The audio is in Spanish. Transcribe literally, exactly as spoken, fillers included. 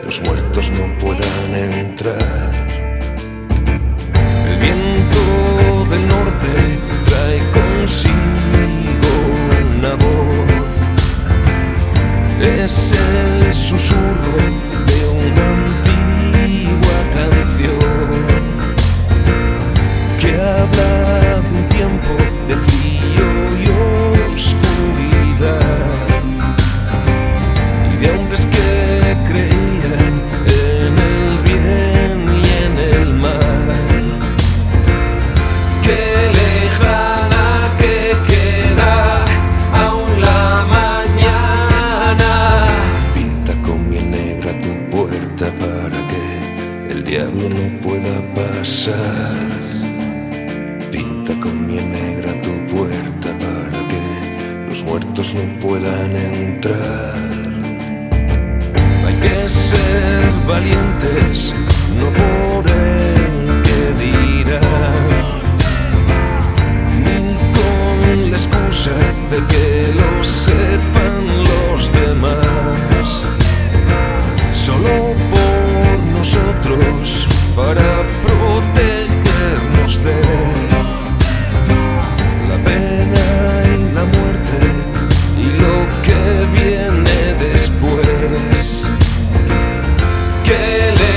los muertos no puedan entrar. El viento del norte trae consigo una voz, es el susurro de una antigua canción que habla de un tiempo de frío y oscuridad, y de hombres que creían en el bien y en el mal. Qué lejana que queda aún la mañana. Pinta con miel negra tu puerta para que el diablo no pueda pasar. Pinta con miel negra tu puerta para que los muertos no puedan entrar. Hay que ser valientes, no por el que dirán, ni con la excusa de que lo sepan los demás. Solo por nosotros, para protegernos de la pena y la muerte y lo que viene después. Que le